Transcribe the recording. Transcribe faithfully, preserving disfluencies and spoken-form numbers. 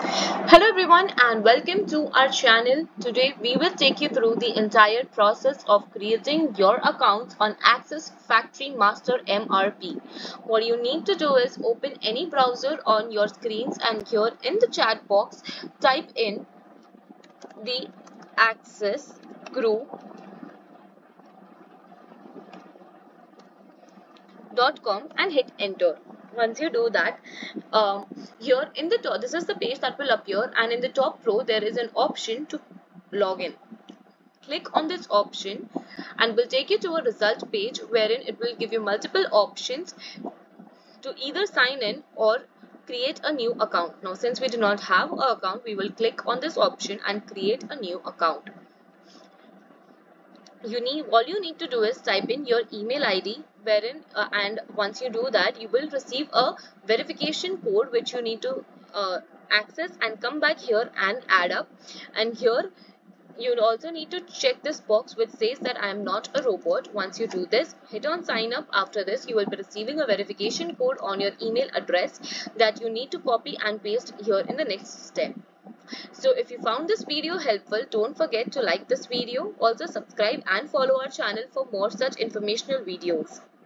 Hello everyone and welcome to our channel. Today we will take you through the entire process of creating your account on Access FactoryMaster M R P. What you need to do is open any browser on your screens and here in the chat box type in the Access Group dot com and hit enter. Once you do that, um, here in the top, this is the page that will appear, and in the top row there is an option to log in. Click on this option and will take you to a result page wherein it will give you multiple options to either sign in or create a new account. Now since we do not have an account, we will click on this option and create a new account. You need all you need to do is type in your email I D wherein uh, and once you do that, you will receive a verification code which you need to uh, access and come back here and add up. And here you also need to check this box which says that I am not a robot. Once you do this, hit on sign up. After this, you will be receiving a verification code on your email address that you need to copy and paste here in the next step. So if you found this video helpful, don't forget to like this video. Also subscribe and follow our channel for more such informational videos.